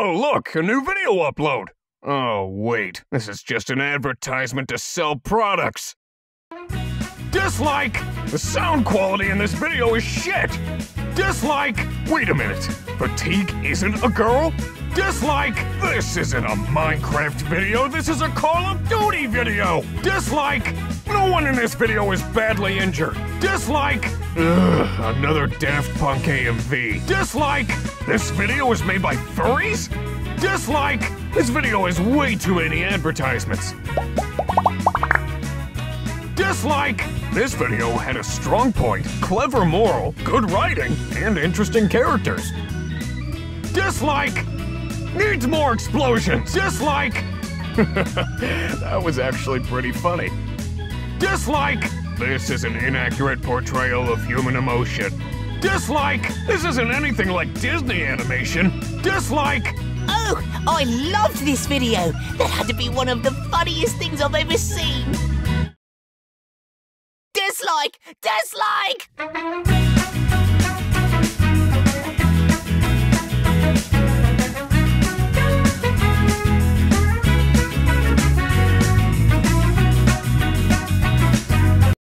Oh, look, a new video upload. Oh, wait, this is just an advertisement to sell products. Dislike! The sound quality in this video is shit! Dislike! Wait a minute, Fatigue isn't a girl? Dislike! This isn't a Minecraft video, this is a Call of Duty video! Dislike! No one in this video is badly injured. Dislike! Ugh, another Daft Punk AMV. Dislike! This video was made by furries? Dislike! This video has way too many advertisements. Dislike! This video had a strong point, clever moral, good writing, and interesting characters. Dislike! Needs more explosions. Dislike! That was actually pretty funny. Dislike! This is an inaccurate portrayal of human emotion. Dislike! This isn't anything like Disney animation. Dislike! Oh, I loved this video. That had to be one of the funniest things I've ever seen. Dislike! Dislike!